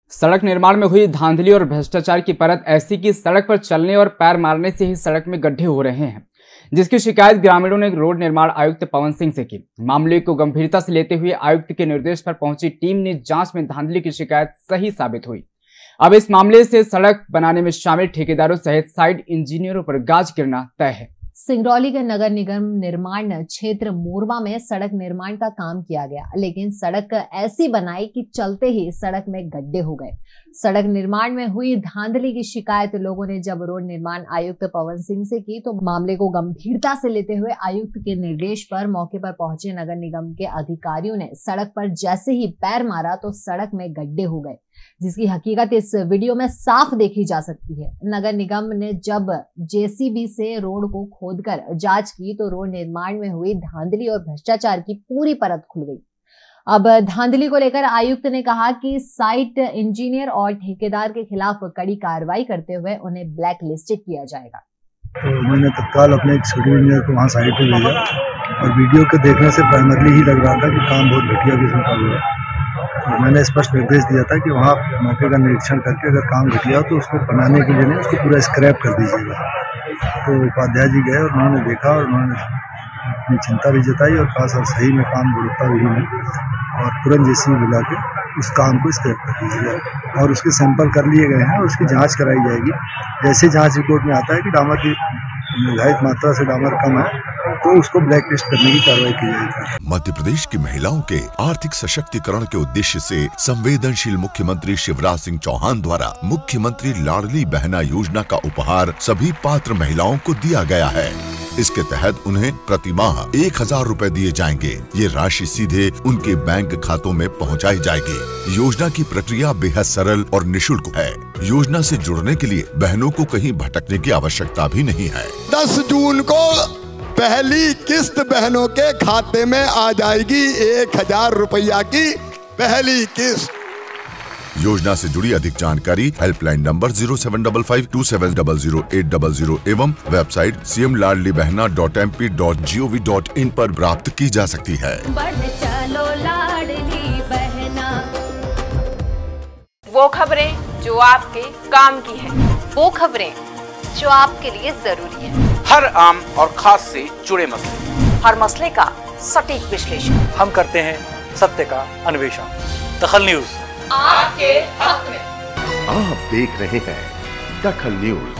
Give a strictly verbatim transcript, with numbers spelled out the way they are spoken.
सड़क निर्माण में हुई धांधली और भ्रष्टाचार की परत ऐसी कि सड़क पर चलने और पैर मारने से ही सड़क में गड्ढे हो रहे हैं, जिसकी शिकायत ग्रामीणों ने रोड निर्माण आयुक्त पवन सिंह से की। मामले को गंभीरता से लेते हुए आयुक्त के निर्देश पर पहुंची टीम ने जांच में धांधली की शिकायत सही साबित हुई। अब इस मामले से सड़क बनाने में शामिल ठेकेदारों सहित साइट इंजीनियरों पर गाज गिरना तय है। सिंगरौली के नगर निगम निर्माण क्षेत्र मोरवा में सड़क निर्माण का काम किया गया, लेकिन सड़क ऐसी बनाई कि चलते ही सड़क में गड्ढे हो गए। सड़क निर्माण में हुई धांधली की शिकायत लोगों ने जब रोड निर्माण आयुक्त पवन सिंह से की तो मामले को गंभीरता से लेते हुए आयुक्त के निर्देश पर मौके पर पहुंचे नगर निगम के अधिकारियों ने सड़क पर जैसे ही पैर मारा तो सड़क में गड्ढे हो गए, जिसकी हकीकत इस वीडियो में साफ देखी जा सकती है। नगर निगम ने जब जेसीबी से रोड को खोदकर जांच की तो रोड निर्माण में हुई धांधली और भ्रष्टाचार की पूरी परत खुल गई। अब धांधली को लेकर आयुक्त ने कहा कि साइट इंजीनियर और ठेकेदार के खिलाफ कड़ी कार्रवाई करते हुए उन्हें ब्लैक लिस्टेड किया जाएगा। तो मैंने तत्काल अपने एक सिविल इंजीनियर को वहाँ साइट पे भेजा और वीडियो के देखने से प्राइमरली ही लग रहा था कि काम बहुत घटिया किस्म का हुआ। तो मैंने स्पष्ट निर्देश दिया था कि वहाँ मौके का निरीक्षण करके अगर काम घटिया हो तो उसको बनाने के लिए नहीं, उसको पूरा स्क्रैप कर दीजिएगा। तो उपाध्याय जी गए और उन्होंने देखा और उन्होंने अपनी चिंता भी जताई और कहा सर सही में काम गुणवत्ता विहीन है और तुरंत जेसीबी बुला के उस काम को स्क्रैप कर दीजिएगा। और उसके सैंपल कर लिए गए हैं और उसकी जांच कराई जाएगी। जैसे जांच रिपोर्ट में आता है कि डामर की निर्धारित मात्रा से डामर कम है तो उसको ब्लैक लिस्ट करने की कार्रवाई की जाएगी। मध्य प्रदेश की महिलाओं के आर्थिक सशक्तिकरण के उद्देश्य से संवेदनशील मुख्यमंत्री शिवराज सिंह चौहान द्वारा मुख्यमंत्री लाडली बहना योजना का उपहार सभी पात्र महिलाओं को दिया गया है। इसके तहत उन्हें प्रति माह एक हजार रूपए दिए जाएंगे। ये राशि सीधे उनके बैंक खातों में पहुंचाई जाएगी। योजना की प्रक्रिया बेहद सरल और निशुल्क है। योजना से जुड़ने के लिए बहनों को कहीं भटकने की आवश्यकता भी नहीं है। दस जून को पहली किस्त बहनों के खाते में आ जाएगी। एक हजार रुपया की पहली किस्त। योजना से जुड़ी अधिक जानकारी helpline number zero seven double five two seven double zero eight double zero एवं website C M Ladli Behna dot M P dot G O V dot in पर प्राप्त की जा सकती है। बढ़ चलो लाडली बहना। वो खबरें जो आपके काम की है, वो खबरें जो आपके लिए जरूरी है। हर आम और खास से जुड़े मसले, हर मसले का सटीक विश्लेषण हम करते हैं, सत्य का अन्वेषण। दखल न्यूज आपके हक में। आप देख रहे हैं दखल न्यूज।